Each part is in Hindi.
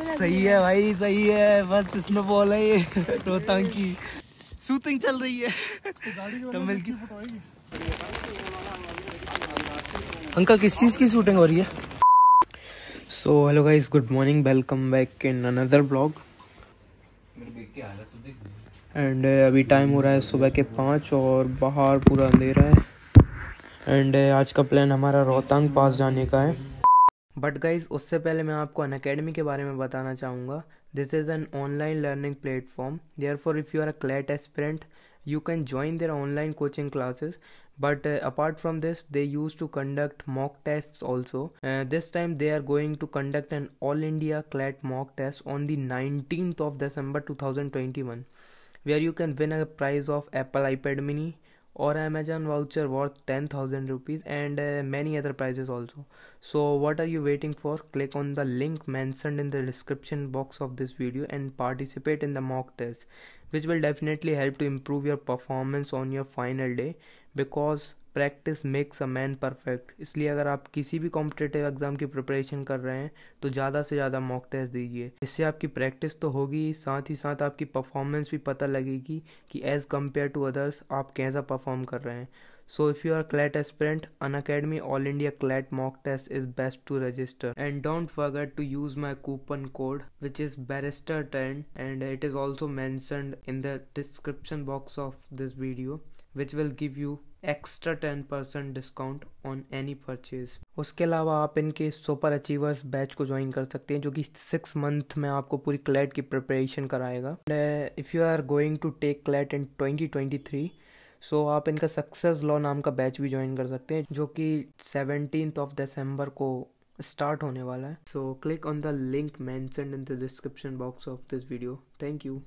सही है भाई, सही है। फर्स्ट स्नोफॉल है ये रोहतांग की। शूटिंग चल रही है तमिल की। अंकल किस चीज़ की शूटिंग हो रही है? So hello guys, good morning, welcome back in another blog. And अभी टाइम हो रहा है सुबह के 5 और बाहर पूरा अंधेरा है। एंड आज का प्लान हमारा रोहतांग पास जाने का है। बट गाइज उससे पहले मैं आपको अनअकैडमी के बारे में बताना चाहूँगा। This is an online learning platform. Therefore if you are a CLAT aspirant you can join their online coaching classes, but apart from this they used to conduct mock tests also. This time they are going to conduct an all India CLAT mock test on the 19th of December 2021, where you can win a prize of Apple iPad mini or Amazon voucher worth 10,000 rupees and many other prizes also. So what are you waiting for? Click on the link mentioned in the description box of this video and participate in the mock test, which will definitely help to improve your performance on your final day, because practice makes a man perfect. इसलिए अगर आप किसी भी कॉम्पिटिटिव एग्ज़ाम की प्रिपरेशन कर रहे हैं तो ज़्यादा से ज़्यादा मॉक टेस्ट दीजिए। इससे आपकी प्रैक्टिस तो होगी, साथ ही साथ आपकी परफॉर्मेंस भी पता लगेगी कि एज़ कम्पेयर टू अदर्स आप कैसा परफॉर्म कर रहे हैं। So if you are CLAT aspirant, Unacademy All India CLAT mock test is best to register. And don't forget to use my coupon code, which is Barrister10, and it is also mentioned in the description box of this video, which will give you extra 10% discount on any purchase. उसके अलावा आप इनके सुपर अचीवर्स बैच को ज्वाइन कर सकते हैं, जो कि 6 मंथ में आपको पूरी क्लैट की प्रिपरेशन कराएगा। If you are going to take CLAT in 2023, so आप इनका सक्सेस लॉ नाम का बैच भी ज्वाइन कर सकते हैं, जो कि 17th of December को स्टार्ट होने वाला है। So click on the link mentioned in the description box of this video. Thank you.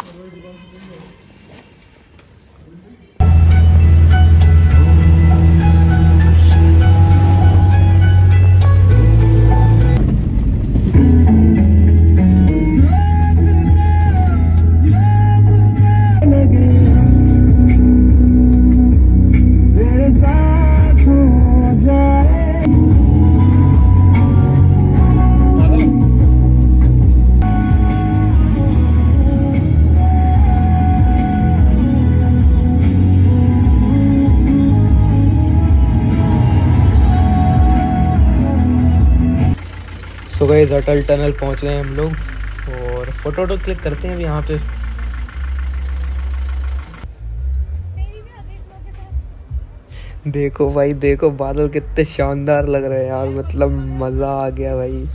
So guys Atal tunnel पहुंच गए हम लोग और फोटो क्लिक करते हैं अभी यहाँ पे। देखो भाई, देखो बादल कितने शानदार लग रहे हैं यार, मतलब मज़ा आ गया भाई।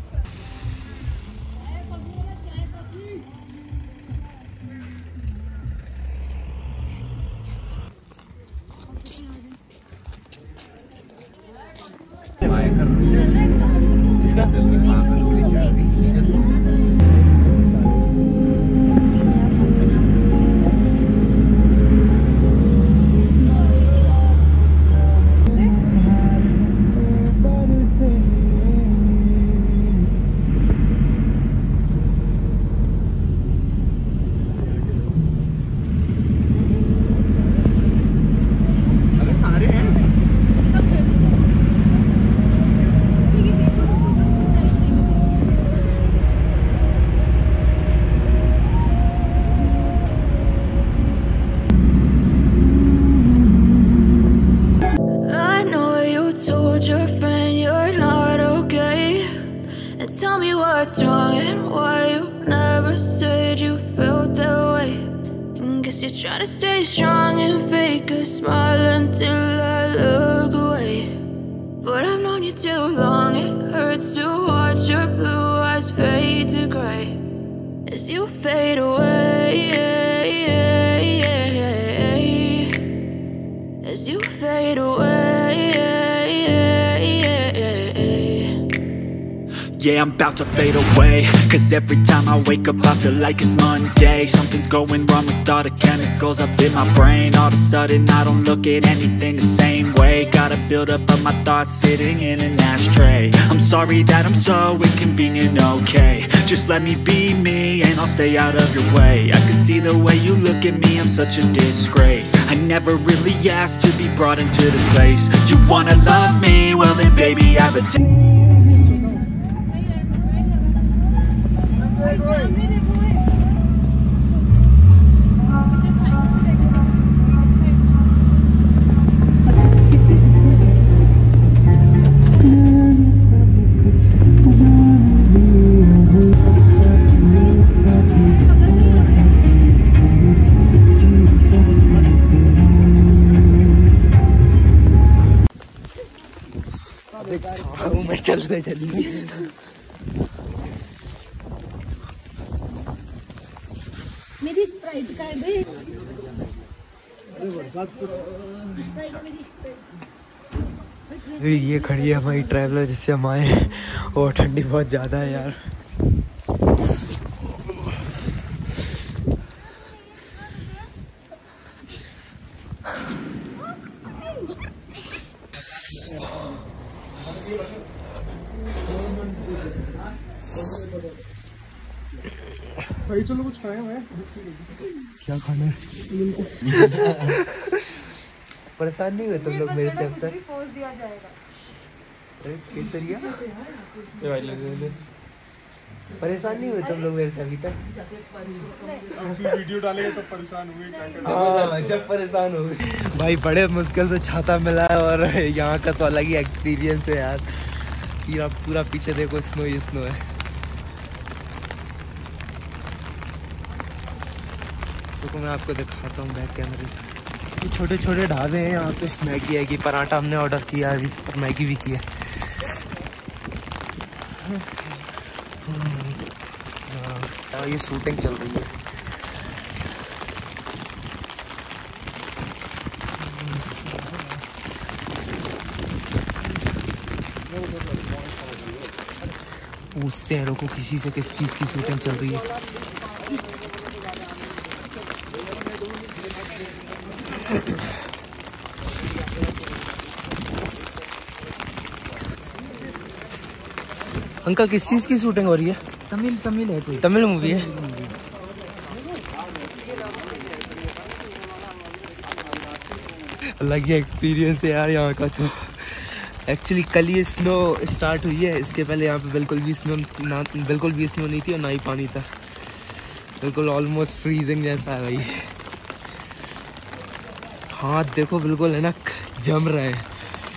Tell me what's wrong and why you never said you felt that way. And guess you're trying to stay strong and fake a smile until I look away. But I've known you too long, it hurts to watch your blue eyes fade to gray as you fade away, as you fade away. Yeah, I'm about to fade away, cause every time I wake up I feel like it's Monday. Something's going wrong with all the chemicals up in my brain. All of a sudden I don't look at anything the same way. Gotta build up of my thoughts sitting in an ashtray. I'm sorry that I'm so inconvenient, okay. Just let me be me and I'll stay out of your way. I can see the way you look at me, I'm such a disgrace. I never really asked to be brought into this place. You wanna love me? Well then baby I have a में चली। मेरी स्प्राइट का है। ये खड़ी है हमारी ट्रैवलर जिससे हम आए हैं और ठंडी बहुत ज़्यादा है यार। भाई चलो कुछ खाए हैं। क्या खाना है? परेशान नहीं हुए तुम लोग मेरे से अब तक? केसरिया परेशान नहीं हुए तुम लोग मेरे से अभी तक? वीडियो डालेंगे तो परेशान हुए। हाँ जब परेशान हो गए भाई। बड़े मुश्किल से छाता मिला है और यहाँ का तो अलग ही एक्सपीरियंस है यार। पूरा पीछे देखो स्नो ही स्नो है। तो मैं आपको दिखाता हूँ बैक कैमरे से। छोटे छोटे ढाबे हैं यहाँ पे। मैगी है कि पराठा हमने ऑर्डर किया अभी और मैगी भी किया। ये शूटिंग चल रही है। पूछते हैं लोगों किसी से किस चीज़ की शूटिंग चल रही है। अंकल किस चीज़ की शूटिंग हो रही है? तमिल है कोई। तमिल मूवी है। अलग ही एक्सपीरियंस है यार यहाँ का तो। एक्चुअली कल ये स्नो स्टार्ट हुई है। इसके पहले यहाँ पे बिल्कुल भी स्नो नहीं थी और ना ही पानी था। बिल्कुल ऑलमोस्ट फ्रीजिंग जैसा है भाई। हाथ देखो बिल्कुल है ना जम रहे हैं।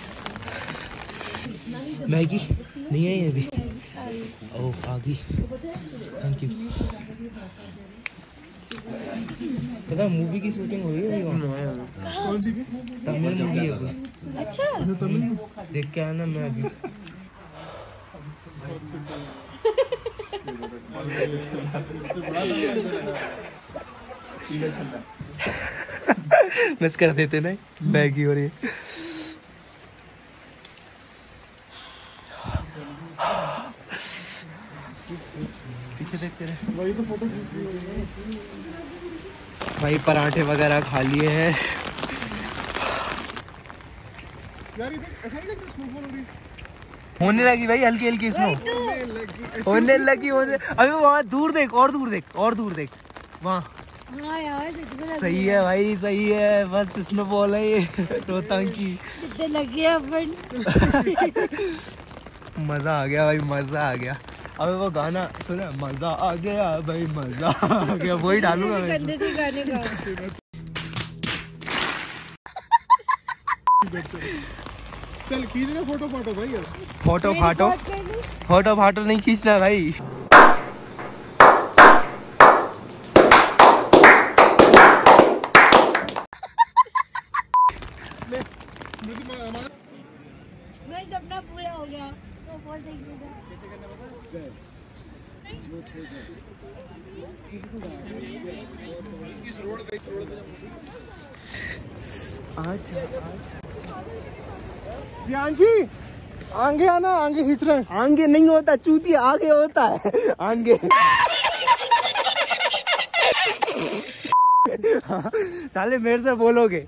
मैगी नहीं है ये भी। ओह आ गई, थैंक यू। पता मूवी की शूटिंग हो रही है कौन सी? तमिल मूवी है वो। अच्छा देख के आना मैं अभी। मिस कर देते ना मैगी हो रही है। पीछे देखते रहे। वही तो फोटो खींच रही है भाई पराठे वगैरह खा लिए हैं यार। ये ऐसा नहीं लगता स्नोफॉल हो रही होने लगी भाई हल्की हल्की स्नो होने लगी। अभी वहाँ दूर देख और दूर देख और दूर देख वहाँ। हाँ यार सही है भाई सही है। बस स्नोफॉल है ये रोहतांग की। कितने लगी है अपन। मजा आ गया भाई मजा आ गया। अबे वो गाना सुना मजा आ गया भाई मजा आ गया वही डालूंगा मैं। गंदे से गाने गा। चल खींच ले फोटो भाई यार। फोटो फाटो नहीं खींचना भाई। मेरा सपना पूरा हो गया तो बोल देंगे। प्रियांशी आगे आना। आगे खींच रहे हैं। आगे नहीं होता चूती आगे होता है आगे। साले मेरे से बोलोगे।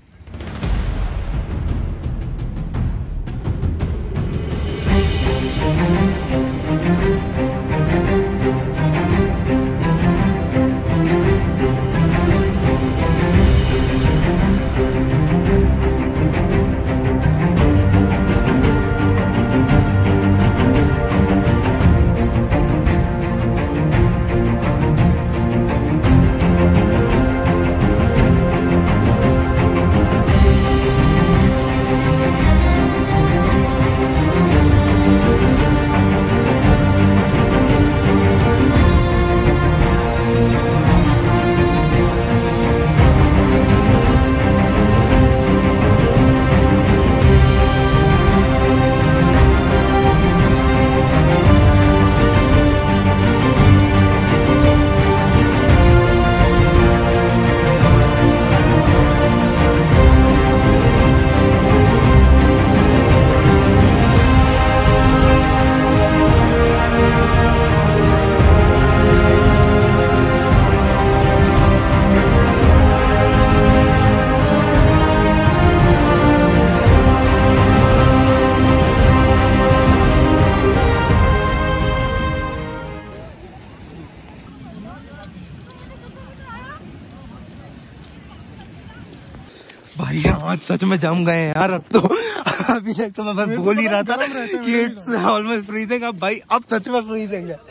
भाई हाथ सच में जम गए यार अब तो। अभी तक तो मैं बस बोल ही रहा था कि इट्स ऑलमोस्ट फ्रीजिंग। अब भाई अब सच में फ्रीजिंग है।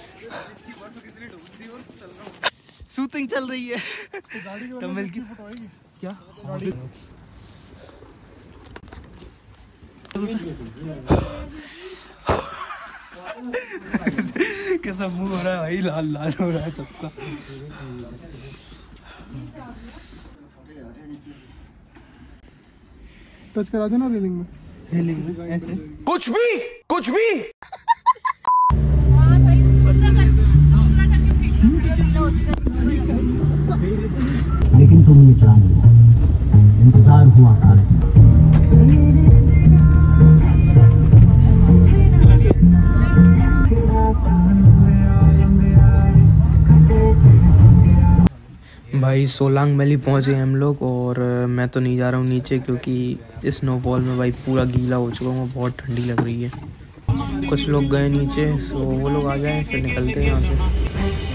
शूटिंग चल रही है तमिल की। क्या कैसा मुंह हो रहा है भाई, लाल लाल हो रहा है सबका। टच करा देना रेलिंग में। रेलिंग में ऐसे कुछ भी लेकिन तुम ये जानो, इंतजार हुआ था। भाई सोलांग वैली पहुंचे हम लोग और मैं तो नहीं जा रहा हूँ नीचे क्योंकि इस स्नोफॉल में भाई पूरा गीला हो चुका हूँ, बहुत ठंडी लग रही है। कुछ लोग गए नीचे, सो वो लोग आ जाएं फिर निकलते हैं यहाँ से।